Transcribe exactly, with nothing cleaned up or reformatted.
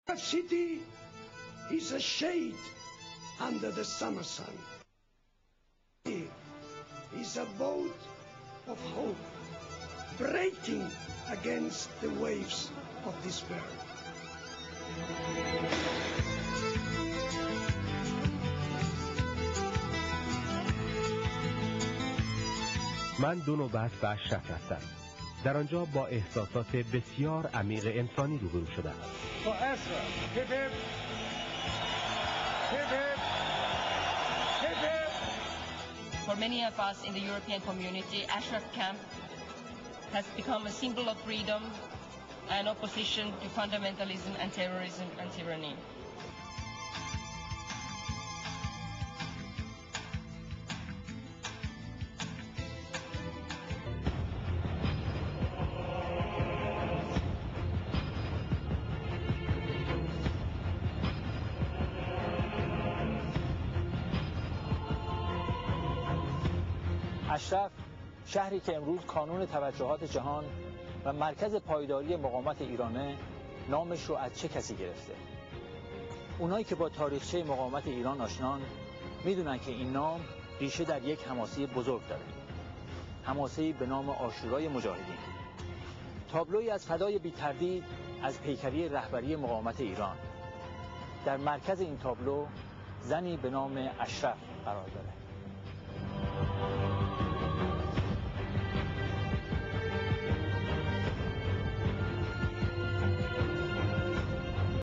The city is a shade under the summer sun. It is a boat of hope, breaking against the waves of despair. من دو نوبت به اشرف رفتم. در آنجا با احساسات بسیار عمیق انسانی روبرو شدم. For Ashraf, hip hip, hip hip, hip hip. For many of us in the European community, Ashraf Camp has become a symbol of freedom and opposition to fundamentalism and terrorism and tyranny. اشرف، شهری که امروز کانون توجهات جهان و مرکز پایداری مقاومت ایرانه، نامش رو از چه کسی گرفته؟ اونایی که با تاریخچه مقاومت ایران آشنان میدونن که این نام ریشه در یک حماسه بزرگ داره. حماسه‌ای به نام عاشورای مجاهدین. تابلویی از فدای بی تردید از پیکری رهبری مقاومت ایران. در مرکز این تابلو زنی به نام اشرف قرار داره.